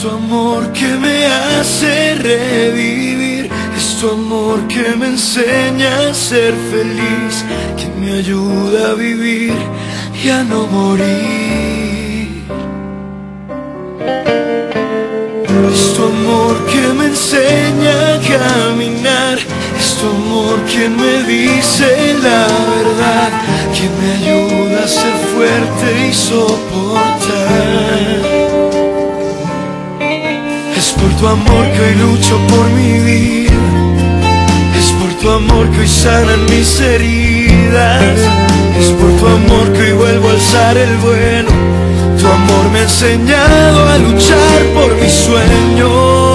tu amor que me hace revivir, es tu amor que me enseña a ser feliz, que me ayuda a vivir y a no morir. Es tu amor que me enseña a caminar, es tu amor quien me dice la verdad, que me ayuda a ser fuerte y soportar. Es por tu amor que hoy lucho por mi vida, es por tu amor que hoy sanan mis heridas, es por tu amor que hoy vuelvo a alzar el vuelo. Tu amor me ha enseñado a luchar por mis sueños.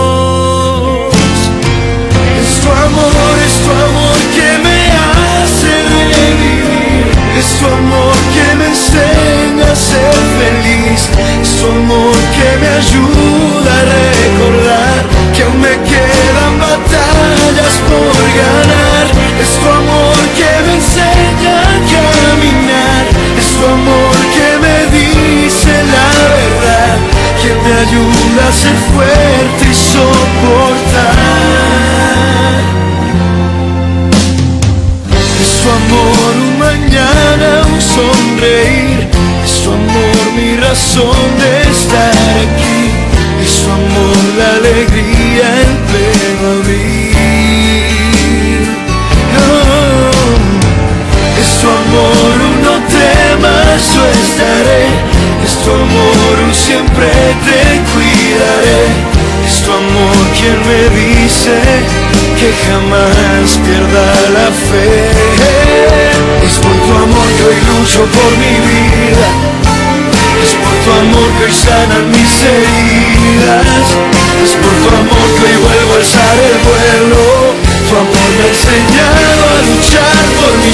Es tu amor que me hace revivir, es tu amor que me enseña a ser feliz, es tu amor que me ayuda a recordar que aún me quedan batallas por ganar. Es tu amor que me enseña a caminar, es tu amor que me dice la verdad, que me ayuda a ser fuerte y soportar. Es tu amor un mañana, un sonreír, es tu amor mi razón de estar aquí, es tu amor la alegría en pleno abril. No, es tu amor un no temas, yo estaré, es tu amor un siempre te cuidaré, es tu amor quien me dice que jamás pierda la fe. Es por tu amor que hoy lucho por mi vida, es por tu amor que hoy sanan mis heridas, es por tu amor que hoy vuelvo a alzar el vuelo. Tu amor me ha enseñado a luchar por mis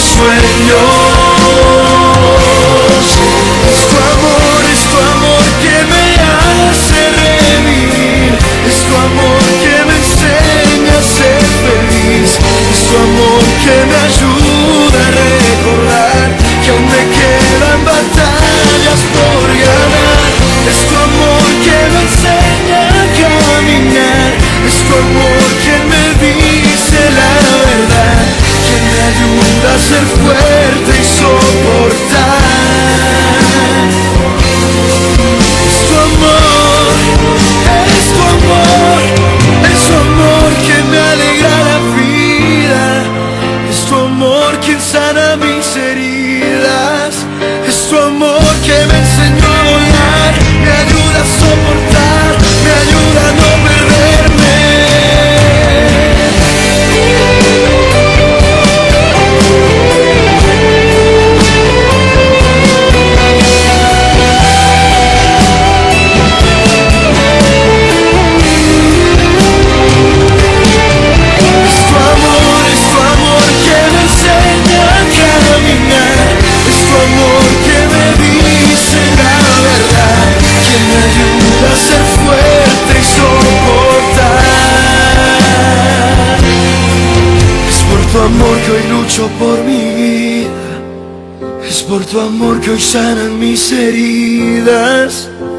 sueños. Es tu amor que me hace revivir, es tu amor que me enseña a ser feliz, es tu amor que me ayuda a recordar que aún me quedan batallas por ganar. Es tu amor que me enseña a caminar, es tu amor que me dice la verdad, que me ayuda a ser fuerte y soportar. Es tu amor, es tu amor, es tu amor que me alegra la vida, es tu amor quien sana mis heridas, es tu amor que me enseñó a volar, me ayuda a soportar, me ayuda a no perderme. Es tu amor que me enseña a caminar, es tu amor que me dice la verdad, que me ayuda a ser fuerte y soportar. Es por tu amor que hoy lucho por mi vida, es por tu amor que hoy sanan mis heridas,